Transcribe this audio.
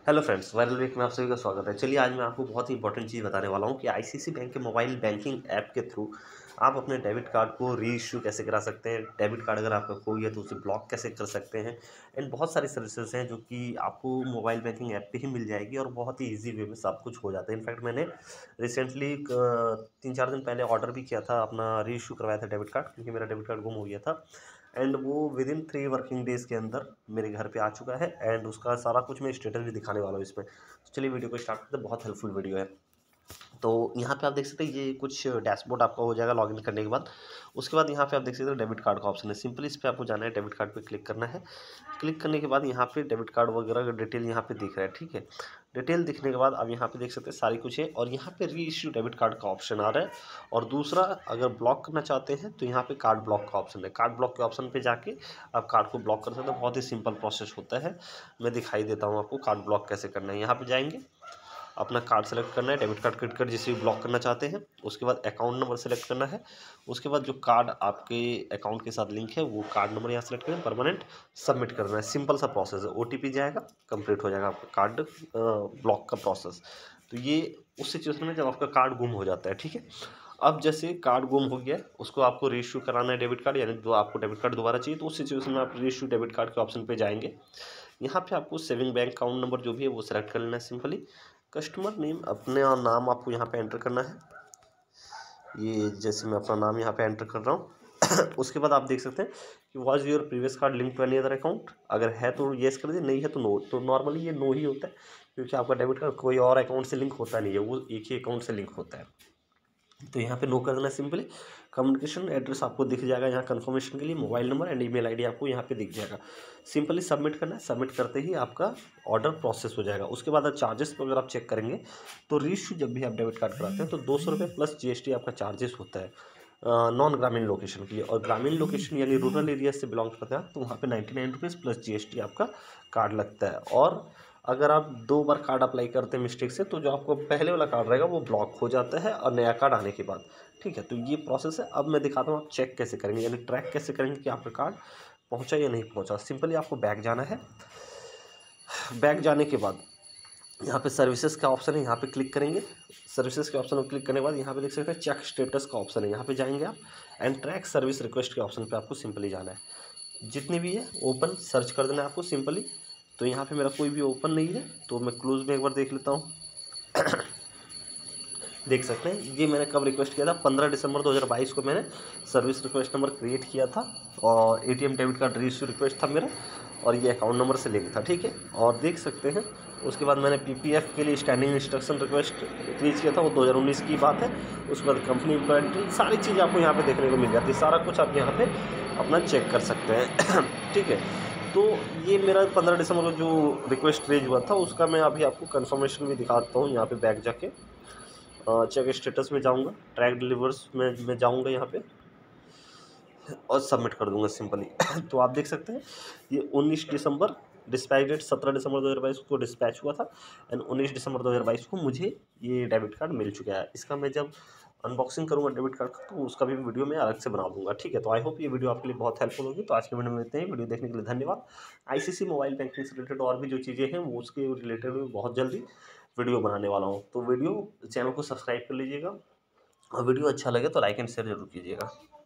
Hello friends, viral week में आप सभी का स्वागत है। चलिए आज मैं आपको बहुत ही इंपॉर्टेंट चीज़ बताने वाला हूँ कि आईसीआईसीआई बैंक के मोबाइल बैंकिंग ऐप के थ्रू आप अपने डेबिट कार्ड को री इशू कैसे करा सकते हैं। डेबिट कार्ड अगर आपका कोई है तो उसे ब्लॉक कैसे कर सकते हैं। एंड बहुत सारी सर्विसेज हैं जो कि आपको मोबाइल बैंकिंग ऐप पे ही मिल जाएगी और बहुत ही ईजी वे में सब कुछ हो जाता है। इनफैक्ट मैंने रिसेंटली 3-4 दिन पहले ऑर्डर भी किया था, अपना री इशू करवाया था डेबिट कार्ड, क्योंकि मेरा डेबिट कार्ड गुम हो गया था। एंड वो विदिन 3 वर्किंग डेज़ के अंदर मेरे घर पे आ चुका है। एंड उसका सारा कुछ मैं स्टेटस भी दिखाने वाला हूँ इसमें। तो चलिए वीडियो को स्टार्ट करते हैं, बहुत हेल्पफुल वीडियो है। तो यहाँ पे आप देख सकते हैं ये कुछ डैशबोर्ड आपका हो जाएगा लॉगिन करने के बाद। उसके बाद यहाँ पे आप देख सकते हो डेबिट कार्ड का ऑप्शन है। सिंपली इस पे आपको जाना है, डेबिट कार्ड पे क्लिक करना है। क्लिक करने के बाद यहाँ पे डेबिट कार्ड वगैरह का डिटेल यहाँ पे दिख रहा है, ठीक है। डिटेल दिखने के बाद अब यहाँ पे देख सकते हैं सारी कुछ है और यहाँ पे री इश्यू डेबिट कार्ड का ऑप्शन आ रहा है। और दूसरा, अगर ब्लॉक करना चाहते हैं तो यहाँ पे कार्ड ब्लॉक का ऑप्शन है। कार्ड ब्लॉक के ऑप्शन पे जाके आप कार्ड को ब्लॉक कर सकते हैं। बहुत ही सिंपल प्रोसेस होता है, मैं दिखाई देता हूँ आपको कार्ड ब्लॉक कैसे करना है। यहाँ पे जाएंगे, अपना कार्ड सेलेक्ट करना है, डेबिट कार्ड क्रेडिट कार्ड जिसे भी ब्लॉक करना चाहते हैं। उसके बाद अकाउंट नंबर सेलेक्ट करना है। उसके बाद जो कार्ड आपके अकाउंट के साथ लिंक है वो कार्ड नंबर यहाँ सेलेक्ट करें, परमानेंट सबमिट करना है। सिंपल सा प्रोसेस है, ओटीपी जाएगा, कंप्लीट हो जाएगा आपका कार्ड ब्लॉक का प्रोसेस। तो ये उस सिचुएशन में जब आपका कार्ड गुम हो जाता है, ठीक है। अब जैसे कार्ड गुम हो गया, उसको आपको रीइश्यू कराना है डेबिट कार्ड, यानी जो आपको डेबिट कार्ड दोबारा चाहिए, तो उस सिचुएशन में आप रीइश्यू डेबिट कार्ड के ऑप्शन पे जाएंगे। यहाँ पे आपको सेविंग बैंक अकाउंट नंबर जो भी है वो सेलेक्ट कर लेना है। सिंपली कस्टमर नेम, अपने नाम आपको यहाँ पे एंटर करना है। ये जैसे मैं अपना नाम यहाँ पे एंटर कर रहा हूँ। उसके बाद आप देख सकते हैं कि was your previous card link to any other account. अगर है तो येस कर दीजिए, नहीं है तो नो। तो नॉर्मली ये नो ही होता है, क्योंकि आपका डेबिट कार्ड कोई और अकाउंट से लिंक होता नहीं है, वो एक ही अकाउंट से लिंक होता है। तो यहाँ पे नो कर देना है। सिंपली कम्युनिकेशन एड्रेस आपको दिख जाएगा यहाँ कन्फर्मेशन के लिए, mobile number and email ID आपको यहाँ पे दिख जाएगा। सिंपली सबमिट करना है। सबमिट करते ही आपका ऑर्डर प्रोसेस हो जाएगा। उसके बाद चार्जेस पर अगर आप चेक करेंगे तो रीइश्यू जब भी आप डेबिट कार्ड कराते हैं तो 200 रुपये प्लस जीएसटी आपका चार्जेस होता है नॉन ग्रामीण लोकेशन के लिए। और ग्रामीण लोकेशन यानी रूरल एरिया से बिलोंग करते हैं तो वहाँ पे 99 रुपीज़ प्लस जीएसटी आपका कार्ड लगता है। और अगर आप 2 बार कार्ड अप्लाई करते हैं मिस्टेक से, तो जो आपको पहले वाला कार्ड रहेगा वो ब्लॉक हो जाता है और नया कार्ड आने के बाद, ठीक है। तो ये प्रोसेस है। अब मैं दिखाता हूँ आप चेक कैसे करेंगे, यानी ट्रैक कैसे करेंगे कि आपका कार्ड पहुँचा या नहीं पहुँचा। सिंपली आपको बैक जाना है। बैक जाने के बाद यहाँ पे सर्विसेज का ऑप्शन है, यहाँ पे क्लिक करेंगे। सर्विसेज के ऑप्शन पर क्लिक करने के बाद यहाँ पे देख सकते हैं चेक स्टेटस का ऑप्शन है, यहाँ पे जाएंगे आप। एंड ट्रैक सर्विस रिक्वेस्ट के ऑप्शन पे आपको सिंपली जाना है। जितनी भी है ओपन सर्च कर देना है आपको सिंपली। तो यहाँ पे मेरा कोई भी ओपन नहीं है, तो मैं क्लोज में एक बार देख लेता हूँ। देख सकते हैं ये मैंने कब रिक्वेस्ट किया था, 15 दिसंबर 2022 को मैंने सर्विस रिक्वेस्ट नंबर क्रिएट किया था। और ATM debit card reissue request था मेरा, और ये अकाउंट नंबर से लिंक था, ठीक है। और देख सकते हैं उसके बाद मैंने पीपीएफ के लिए स्टैंडिंग इंस्ट्रक्शन रिक्वेस्ट क्रिएट किया था, वो 2019 की बात है। उसके बाद कंपनी इंक्वायरी, सारी चीज़ें आपको यहाँ पे देखने को मिल जाती है। सारा कुछ आप यहाँ पे अपना चेक कर सकते हैं। ठीक है। तो ये मेरा 15 दिसंबर को जो रिक्वेस्ट रेज हुआ था उसका मैं अभी आपको कंफर्मेशन भी दिखाता हूँ। यहाँ पे बैक जाके चेक स्टेटस में जाऊंगा, ट्रैक डिलीवर्स में मैं जाऊंगा यहाँ पे और सबमिट कर दूंगा सिंपली। तो आप देख सकते हैं ये 19 दिसंबर, डिस्पैच डेट 17 दिसंबर 2022 को डिस्पैच हुआ था। एंड 19 दिसंबर 2022 को मुझे ये डेबिट कार्ड मिल चुका है। इसका मैं जब अनबॉक्सिंग करूंगा डेबिट कार्ड का तो उसका भी वीडियो मैं अलग से बना दूंगा, ठीक है। तो आई होप ये वीडियो आपके लिए बहुत हेल्पफुल होगी। तो आज के वीडियो में इतने ही। वीडियो देखने के लिए धन्यवाद। आईसीआईसीआई मोबाइल बैंकिंग से रिलेटेड और भी जो चीज़ें हैं वो उसके रिलेटेड में बहुत जल्दी वीडियो बनाने वाला हूँ। तो वीडियो चैनल को सब्सक्राइब कर लीजिएगा और वीडियो अच्छा लगे तो लाइक एंड शेयर जरूर कीजिएगा।